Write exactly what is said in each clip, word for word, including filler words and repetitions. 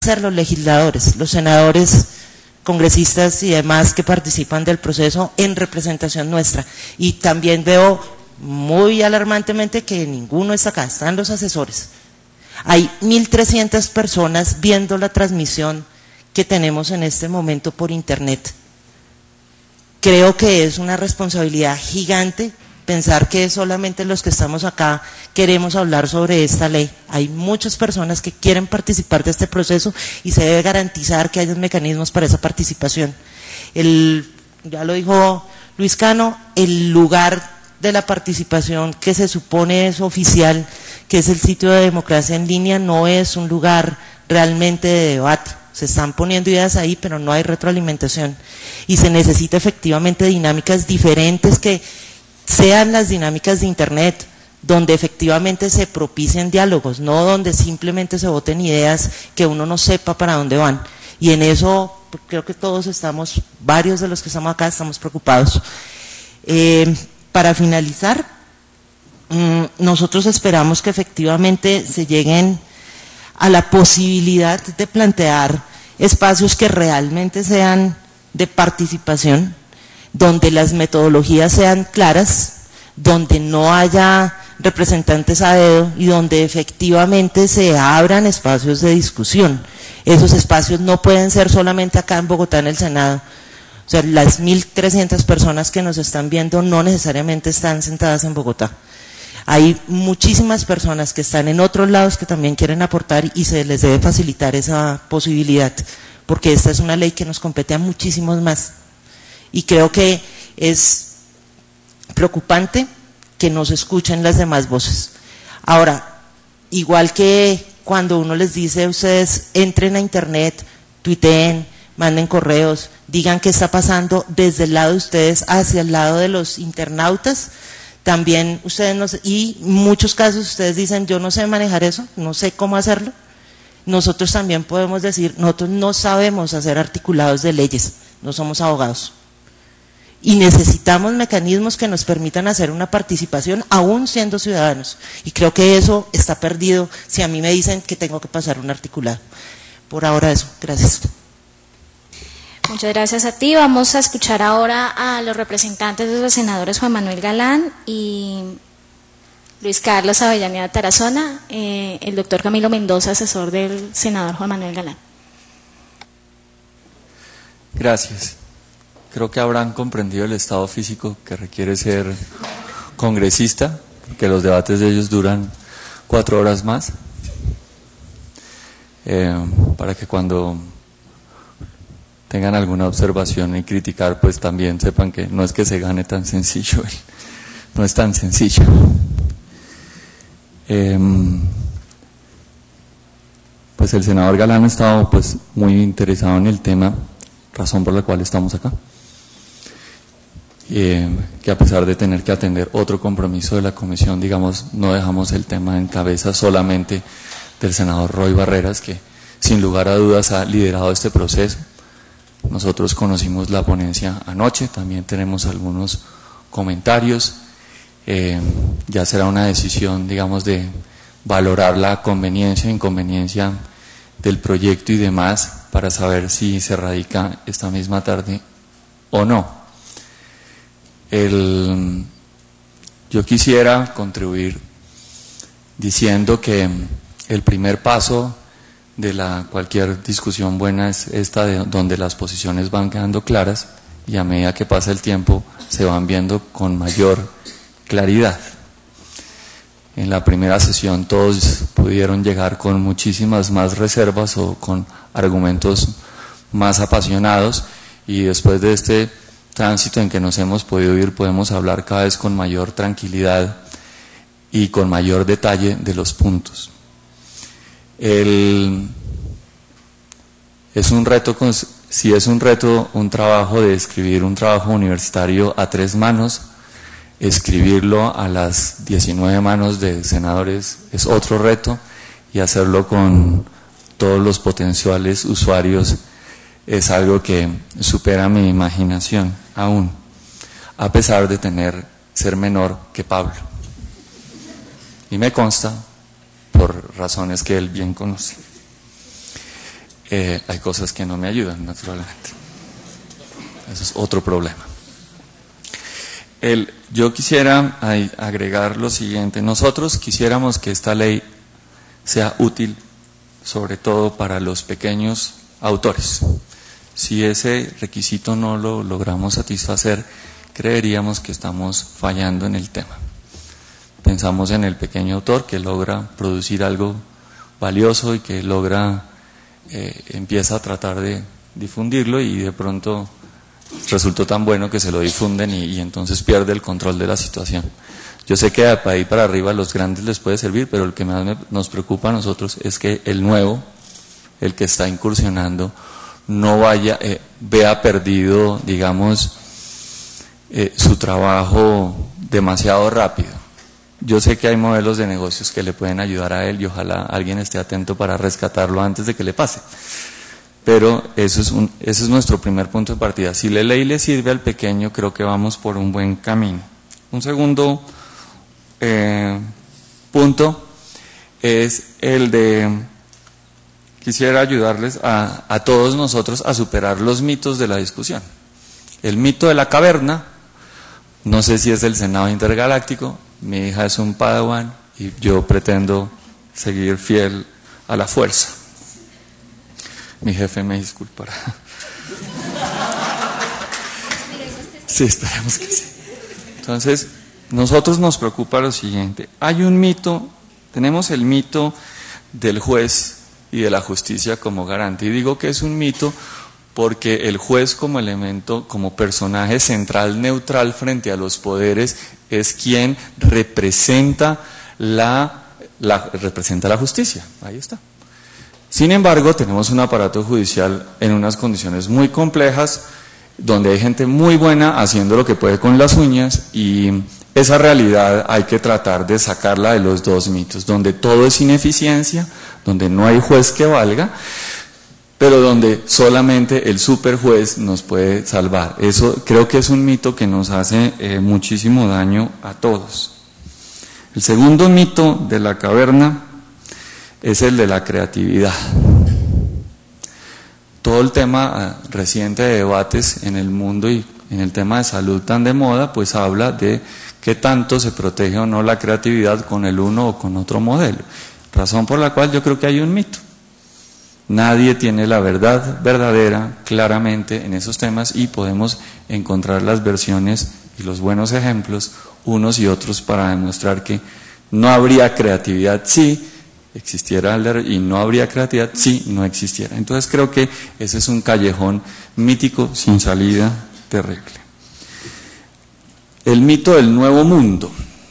ser los legisladores, los senadores, congresistas y demás que participan del proceso en representación nuestra. Y también veo muy alarmantemente que ninguno está acá, están los asesores. Hay mil trescientas personas viendo la transmisión que tenemos en este momento por internet. Creo que es una responsabilidad gigante pensar que solamente los que estamos acá queremos hablar sobre esta ley. Hay muchas personas que quieren participar de este proceso y se debe garantizar que haya mecanismos para esa participación. El, ya lo dijo Luis Cano, el lugar de la participación que se supone es oficial, que es el sitio de democracia en línea, no es un lugar realmente de debate. Se están poniendo ideas ahí, pero no hay retroalimentación. Y se necesita efectivamente dinámicas diferentes que sean las dinámicas de internet, donde efectivamente se propicien diálogos, no donde simplemente se voten ideas que uno no sepa para dónde van. Y en eso creo que todos estamos, varios de los que estamos acá estamos preocupados. Eh, para finalizar, mmm, nosotros esperamos que efectivamente se lleguen a la posibilidad de plantear espacios que realmente sean de participación, donde las metodologías sean claras, donde no haya representantes a dedo y donde efectivamente se abran espacios de discusión. Esos espacios no pueden ser solamente acá en Bogotá en el Senado. O sea, las mil trescientas personas que nos están viendo no necesariamente están sentadas en Bogotá. Hay muchísimas personas que están en otros lados que también quieren aportar y se les debe facilitar esa posibilidad, porque esta es una ley que nos compete a muchísimos más. Y creo que es preocupante que no se escuchen las demás voces. Ahora, igual que cuando uno les dice a ustedes, entren a internet, tuiteen, manden correos, digan qué está pasando desde el lado de ustedes hacia el lado de los internautas, también ustedes nos, y en muchos casos ustedes dicen, yo no sé manejar eso, no sé cómo hacerlo. Nosotros también podemos decir, nosotros no sabemos hacer articulados de leyes, no somos abogados. Y necesitamos mecanismos que nos permitan hacer una participación aún siendo ciudadanos. Y creo que eso está perdido si a mí me dicen que tengo que pasar un articulado. Por ahora eso, gracias. Muchas gracias a ti. Vamos a escuchar ahora a los representantes de los senadores Juan Manuel Galán y Luis Carlos Avellaneda Tarazona, eh, el doctor Camilo Mendoza, asesor del senador Juan Manuel Galán. Gracias. Creo que habrán comprendido el estado físico que requiere ser congresista, que los debates de ellos duran cuatro horas más, eh, para que cuando tengan alguna observación y criticar, pues también sepan que no es que se gane tan sencillo, no es tan sencillo. Eh, pues el senador Galán ha estado pues muy interesado en el tema, razón por la cual estamos acá. Eh, que a pesar de tener que atender otro compromiso de la comisión, digamos, no dejamos el tema en cabeza solamente del senador Roy Barreras, que sin lugar a dudas ha liderado este proceso. Nosotros conocimos la ponencia anoche, también tenemos algunos comentarios, eh, ya será una decisión, digamos, de valorar la conveniencia e inconveniencia del proyecto y demás, para saber si se radica esta misma tarde o no. El, yo quisiera contribuir diciendo que el primer paso de la cualquier discusión buena es esta, de donde las posiciones van quedando claras y a medida que pasa el tiempo se van viendo con mayor claridad. En la primera sesión todos pudieron llegar con muchísimas más reservas o con argumentos más apasionados, y después de este tránsito en que nos hemos podido ir, podemos hablar cada vez con mayor tranquilidad y con mayor detalle de los puntos. El, es un reto, si es un reto, un trabajo de escribir un trabajo universitario a tres manos, escribirlo a las diecinueve manos de senadores es otro reto, y hacerlo con todos los potenciales usuarios es algo que supera mi imaginación aún, a pesar de tener, ser menor que Pablo. Y me consta, por razones que él bien conoce. eh, hay cosas que no me ayudan, naturalmente. Eso es otro problema. El, yo quisiera agregar lo siguiente. Nosotros quisiéramos que esta ley sea útil, sobre todo para los pequeños autores. Si ese requisito no lo logramos satisfacer, creeríamos que estamos fallando en el tema. Pensamos en el pequeño autor que logra producir algo valioso y que logra, eh, empieza a tratar de difundirlo y de pronto resultó tan bueno que se lo difunden y, y entonces pierde el control de la situación. Yo sé que de ahí para arriba a los grandes les puede servir, pero el que más me, nos preocupa a nosotros es que el nuevo, el que está incursionando, no vaya, eh, vea perdido, digamos, eh, su trabajo demasiado rápido. Yo sé que hay modelos de negocios que le pueden ayudar a él y ojalá alguien esté atento para rescatarlo antes de que le pase. Pero eso es un, ese es nuestro primer punto de partida. Si la ley le sirve al pequeño, creo que vamos por un buen camino. Un segundo eh, punto es el de, quisiera ayudarles a, a todos nosotros a superar los mitos de la discusión. El mito de la caverna, no sé si es del Senado Intergaláctico, mi hija es un Padawan y yo pretendo seguir fiel a la fuerza. Mi jefe me disculpará. Sí, esperemos que sí. Entonces, nosotros nos preocupa lo siguiente. Hay un mito, tenemos el mito del juez y de la justicia como garante. Y digo que es un mito porque el juez como elemento, como personaje central, neutral frente a los poderes, es quien representa la, la, representa la justicia. Ahí está. Sin embargo, tenemos un aparato judicial en unas condiciones muy complejas, donde hay gente muy buena haciendo lo que puede con las uñas, y esa realidad hay que tratar de sacarla de los dos mitos, donde todo es ineficiencia, donde no hay juez que valga, pero donde solamente el superjuez nos puede salvar. Eso creo que es un mito que nos hace eh, muchísimo daño a todos. El segundo mito de la caverna es el de la creatividad. Todo el tema reciente de debates en el mundo y en el tema de salud tan de moda, pues habla de qué tanto se protege o no la creatividad con el uno o con otro modelo. Razón por la cual yo creo que hay un mito. Nadie tiene la verdad verdadera claramente en esos temas y podemos encontrar las versiones y los buenos ejemplos unos y otros para demostrar que no habría creatividad si existiera y no habría creatividad si no existiera. Entonces creo que ese es un callejón mítico sin salida terrible. El mito del nuevo mundo.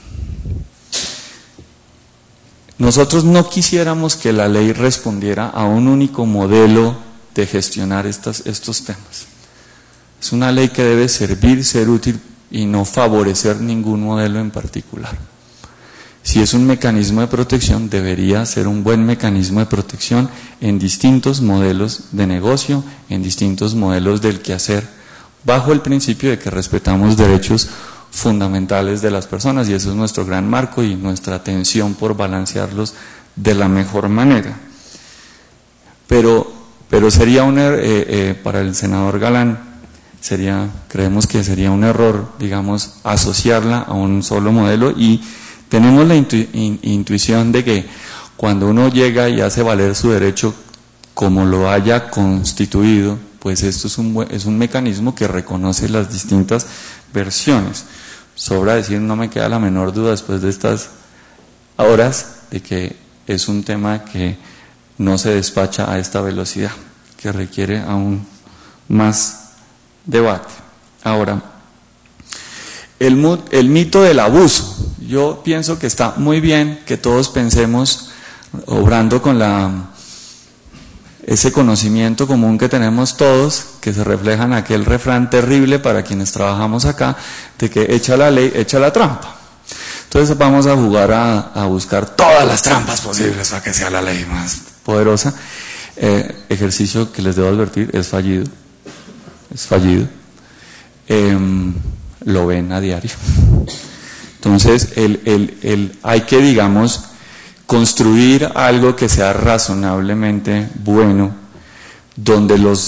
Nosotros no quisiéramos que la ley respondiera a un único modelo de gestionar estas, estos temas. Es una ley que debe servir, ser útil y no favorecer ningún modelo en particular. Si es un mecanismo de protección, debería ser un buen mecanismo de protección en distintos modelos de negocio, en distintos modelos del quehacer, bajo el principio de que respetamos derechos fundamentales de las personas, y eso es nuestro gran marco y nuestra atención por balancearlos de la mejor manera. Pero, pero sería un er, eh, eh, para el senador Galán, sería, creemos que sería un error, digamos, asociarla a un solo modelo, y tenemos la intu, in, intuición de que cuando uno llega y hace valer su derecho como lo haya constituido, pues esto es un, es un mecanismo que reconoce las distintas versiones. Sobra decir, no me queda la menor duda después de estas horas, de que es un tema que no se despacha a esta velocidad, que requiere aún más debate. Ahora, el, el mito del abuso. Yo pienso que está muy bien que todos pensemos, obrando con la ese conocimiento común que tenemos todos, que se refleja en aquel refrán terrible para quienes trabajamos acá, de que echa la ley, echa la trampa. Entonces vamos a jugar a, a buscar todas las trampas posibles para que sea la ley más poderosa. Eh, ejercicio que les debo advertir, es fallido, es fallido. Eh, lo ven a diario. Entonces el, el, el, hay que, digamos, construir algo que sea razonablemente bueno, donde los